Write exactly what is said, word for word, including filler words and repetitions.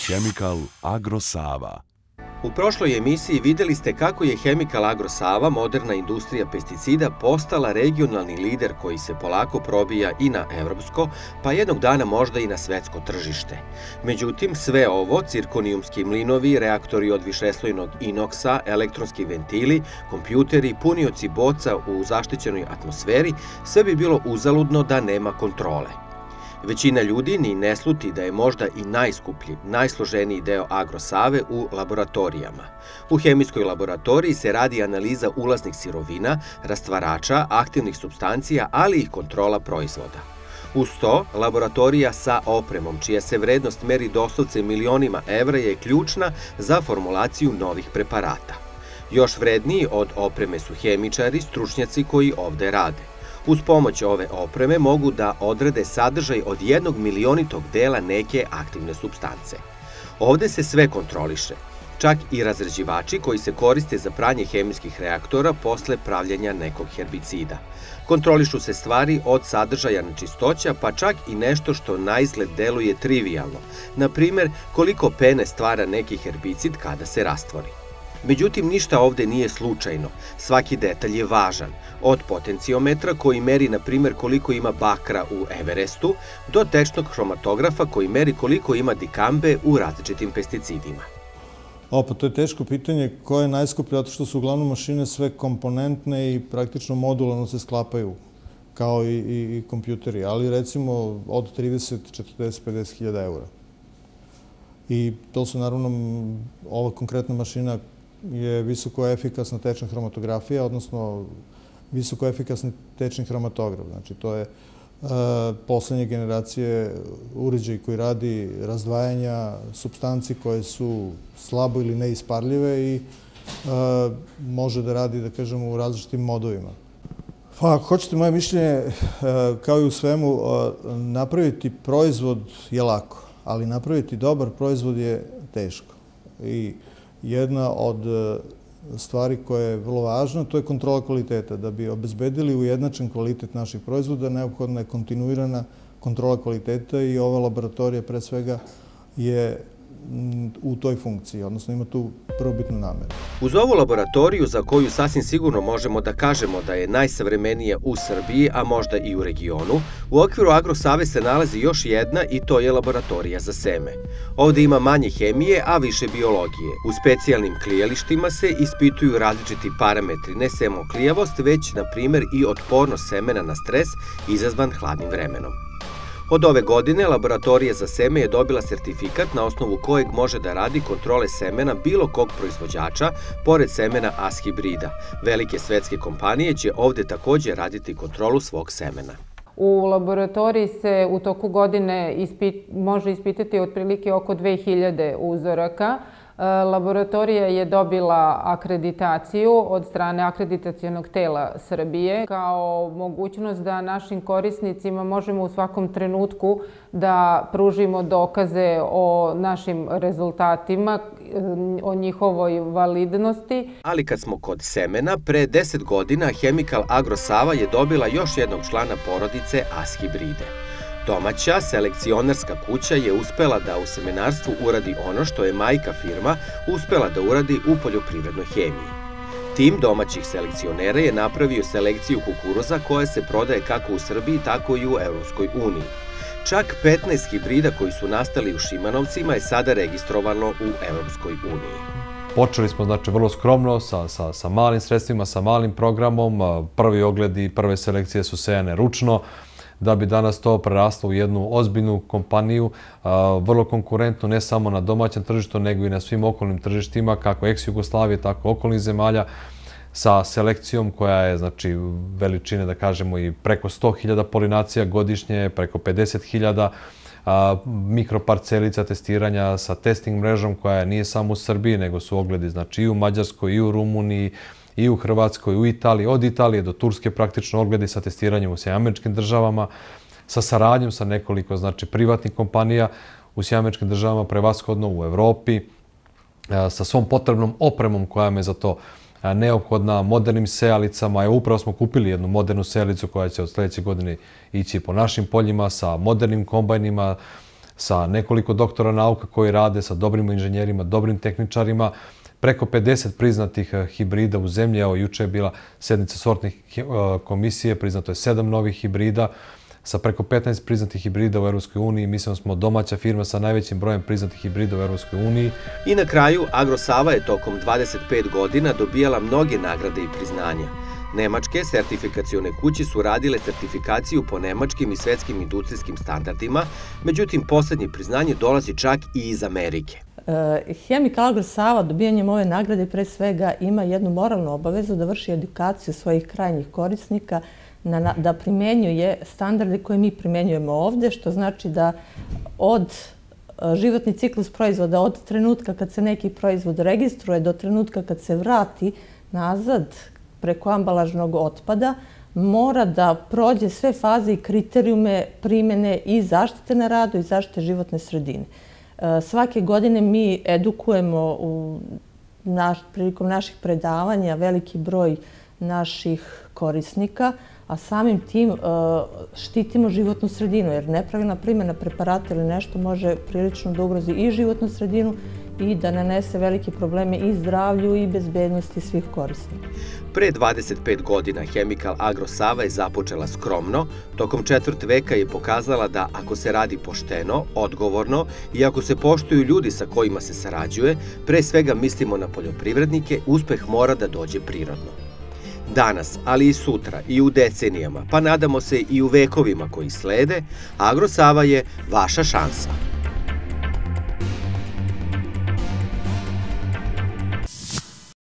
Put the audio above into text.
Chemical Agro Sava. U prošloj emisiji videli ste kako je Chemical Agro Sava, moderna industrija pesticida, postala regionalni lider koji se polako probija i na evropsko, pa jednog dana možda i na svetsko tržište. Međutim, sve ovo, cirkonijumski mlinovi, reaktori od višeslojnog inoksa, elektronski ventili, kompjuteri, punioci boca u zaštićenoj atmosferi, sve bi bilo uzaludno da nema kontrole. Većina ljudi ni ne sluti da je možda i najskuplji, najsloženiji deo agrosave u laboratorijama. U hemijskoj laboratoriji se radi analiza ulaznih sirovina, rastvarača, aktivnih supstancija, ali i kontrola proizvoda. Uz to, laboratorija sa opremom, čija se vrednost meri doslovce milionima evra, je ključna za formulaciju novih preparata. Još vredniji od opreme su hemičari, stručnjaci koji ovde rade. Uz pomoć ove opreme mogu da odrede sadržaj od jednog milionitog dela neke aktivne supstance. Ovde se sve kontroliše, čak i razređivači koji se koriste za pranje hemijskih reaktora posle pravljenja nekog herbicida. Kontrolišu se stvari od sadržaja nečistoća, pa čak i nešto što naizgled deluje trivijalno, na primer koliko pene stvara neki herbicid kada se rastvori. Međutim, ništa ovde nije slučajno. Svaki detalj je važan. Od potencijometra koji meri, na primjer, koliko ima bakra u Everestu, do tečnog hromatografa koji meri koliko ima dikambe u različitim pesticidima. O, pa to je teško pitanje koje je najskuplje, zato što su uglavnom mašine sve komponentne i praktično modularno se sklapaju, kao i, i, i kompjuteri, ali recimo od trideset, četrdeset, pedeset hiljada eura. I to su naravno, ova konkretna mašina je visoko efikasna tečna hromatografija, odnosno visoko efikasni tečni hromatograf. Znači, to je uh, poslednje generacije uređaj koji radi razdvajanja supstanci koje su slabo ili neisparljive i uh, može da radi, da kažemo, u različitim modovima. Pa, ako hoćete moje mišljenje, uh, kao i u svemu, uh, napraviti proizvod je lako, ali napraviti dobar proizvod je teško. I jedna od stvari koja je vrlo važna, to je kontrola kvaliteta. Da bi obezbedili ujednačen kvalitet naših proizvoda, neophodna je kontinuirana kontrola kvaliteta i ova laboratorija pre svega je u toj funkciji, odnosno ima tu prvobitnu nameru. Uz ovu laboratoriju, za koju sasvim sigurno možemo da kažemo da je najsavremenija u Srbiji, a možda i u regionu, u okviru Agrosave se nalazi još jedna i to je laboratorija za seme. Ovde ima manje hemije, a više biologije. U specijalnim klijalištima se ispituju različiti parametri, ne samo klijavost, već, na primer, i otpornost semena na stres izazvan hladnim vremenom. Od ove godine laboratorija za seme je dobila sertifikat na osnovu kojeg može da radi kontrole semena bilo kog proizvođača, pored semena A S hibrida. Velike svetske kompanije će ovde takođe raditi kontrolu svog semena. U laboratoriji se u toku godine može ispitati otprilike oko dve hiljade uzoraka. Laboratorija je dobila akreditaciju od strane akreditacionog tela Srbije kao mogućnost da našim korisnicima možemo u svakom trenutku da pružimo dokaze o našim rezultatima, o njihovoj validnosti. Ali kad smo kod semena, pre deset godina Chemical Agro Sava je dobila još jednog člana porodice A S hibride. Domaća selekcionarska kuća je uspela da u semenarstvu uradi ono što je majka firma uspela da uradi u poljoprivrednoj hemiji. Tim domaćih selekcionera je napravio selekciju kukuruza koja se prodaje kako u Srbiji, tako i u Evropskoj uniji. Čak petnaest hibrida koji su nastali u Šimanovcima je sada registrovano u Evropskoj uniji. Počeli smo, znači, vrlo skromno, sa, sa, sa malim sredstvima, sa malim programom. Prvi ogledi, prve selekcije su sejane ručno, da bi danas to preraslo u jednu ozbiljnu kompaniju, vrlo konkurentnu ne samo na domaćem tržištu, nego i na svim okolnim tržištima, kako ex-Jugoslavije, tako okolnih zemalja, sa selekcijom koja je, znači, veličine, da kažemo, i preko sto hiljada polinacija godišnje, preko pedeset hiljada mikroparcelica testiranja, sa testing mrežom koja nije samo u Srbiji, nego su ogledi, znači, i u Mađarskoj, i u Rumuniji, i u Hrvatskoj, u Italiji, od Italije do Turske praktično ogledi sa testiranjem u Sjedinjenim Američkim Državama, sa saradnjom sa nekoliko, znači, privatnih kompanija u Sjedinjenim Američkim Državama, prevashodno u Evropi, sa svom potrebnom opremom koja je za to neophodna, modernim sejalicama. Evo, upravo smo kupili jednu modernu sejalicu koja će od sledeće godine ići po našim poljima sa modernim kombajnima, sa nekoliko doktora nauka koji rade, sa dobrim inženjerima, dobrim tehničarima, preko pedeset priznatih hibrida u zemlji. Evo, juče je bila sednica sortnih komisije, priznato je sedam novih hibrida, sa preko petnaest priznatih hibrida u Evropskoj uniji. Mislim da smo domaća firma sa najvećim brojem priznatih hibrida u Evropskoj uniji. I na kraju, Agrosava je tokom dvadeset pet godina dobijala mnoge nagrade i priznanja. Nemačke sertifikacione kuće su radile sertifikaciju po nemačkim i svetskim industrijskim standardima, međutim, poslednje priznanje dolazi čak i iz Amerike. Chemical Agrosava dobijanjem ove nagrade pre svega ima jednu moralnu obavezu da vrši edukaciju svojih krajnjih korisnika, da primenjuje standarde koje mi primenjujemo ovde, što znači da od životni ciklus proizvoda, od trenutka kad se neki proizvod registruje do trenutka kad se vrati nazad preko ambalažnog otpada, mora da prođe sve faze i kriterijume primene i zaštite na radu i zaštite životne sredine. Svake godine mi edukujemo prilikom naših predavanja veliki broj naših korisnika, a samim tim štitimo životnu sredinu, jer nepravilna primjena preparata ili nešto može prilično da ugrozi i životnu sredinu i da nanese velike probleme i zdravlju i bezbednosti svih korisnika. Pre dvadeset pet godina Chemical Agrosava je započela skromno, tokom četvrt veka je pokazala da ako se radi pošteno, odgovorno i ako se poštuju ljudi sa kojima se sarađuje, pre svega mislimo na poljoprivrednike, uspeh mora da dođe prirodno. Danas, ali i sutra, i u decenijama, pa nadamo se i u vekovima koji slede, Agrosava je vaša šansa.